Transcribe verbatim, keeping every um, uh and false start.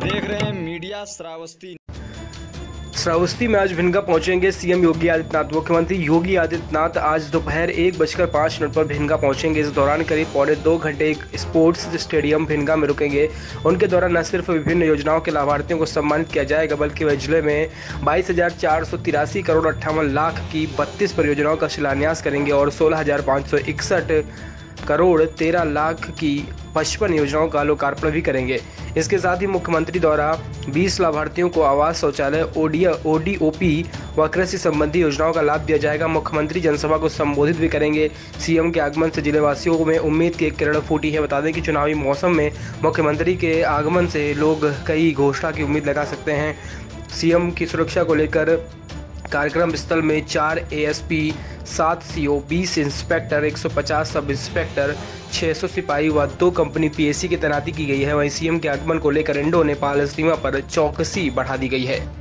देख रहे हैं मीडिया श्रावस्ती। श्रावस्ती में आज भिनगा पहुंचेंगे सीएम योगी आदित्यनाथ। मुख्यमंत्री योगी आदित्यनाथ आज दोपहर एक बजकर पाँच मिनट पर भिनगा पहुंचेंगे। इस दौरान करीब पौने दो घंटे एक स्पोर्ट्स स्टेडियम भिनगा में रुकेंगे। उनके दौरान न सिर्फ विभिन्न योजनाओं के लाभार्थियों को सम्मानित किया जाएगा, बल्कि वह जिले में बाईस हजार चार सौ तिरासी करोड़ अट्ठावन लाख की बत्तीस परियोजनाओं का शिलान्यास करेंगे और सोलह हजार पाँच सौ इकसठ करोड़ तेरह लाख की पचपन योजनाओं का लोकार्पण भी करेंगे। इसके साथ ही मुख्यमंत्री द्वारा बीस लाभार्थियों को आवास, शौचालय, ओडीओ ओडीओपी व कृषि संबंधी योजनाओं का लाभ दिया जाएगा। मुख्यमंत्री जनसभा को संबोधित भी करेंगे। सीएम के आगमन से जिलेवासियों में उम्मीद की एक किरण फूटी है। बता दें कि चुनावी मौसम में मुख्यमंत्री के आगमन से लोग कई घोषणा की उम्मीद लगा सकते हैं। सीएम की सुरक्षा को लेकर कार्यक्रम स्थल में चार एएसपी, सात सीओ, बीस इंस्पेक्टर, एक सौ पचास सब इंस्पेक्टर, छह सौ सिपाही व दो कंपनी पीएसी की तैनाती की गई है। वहीं सीएम के आगमन को लेकर इंडो नेपाल सीमा पर चौकसी बढ़ा दी गई है।